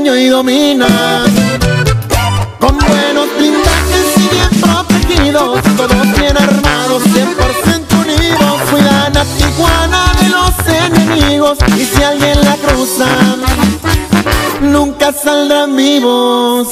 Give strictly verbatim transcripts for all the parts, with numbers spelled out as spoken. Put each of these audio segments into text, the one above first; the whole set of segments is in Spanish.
dueño y domina. Con buenos blindajes y bien protegidos, todos bien armados, cien por ciento unidos. Cuidan a Tijuana de los enemigos, y si alguien la cruza, nunca saldrán vivos.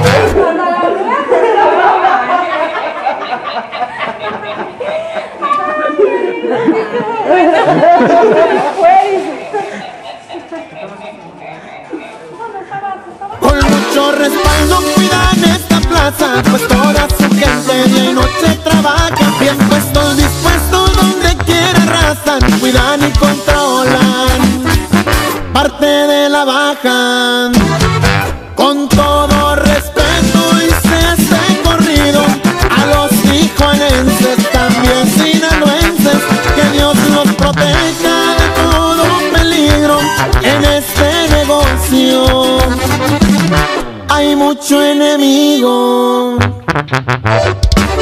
Con mucho respaldo cuidan esta plaza, pues toda su gente día y noche trabaja. Bien puestos, dispuestos, donde quiera arrasan, cuidan y controlan parte de la baja. Con todo respeto hice este corrido a los tijuanenses, también sinaloenses, que Dios los proteja de todo peligro en este negocio. Hay mucho enemigo.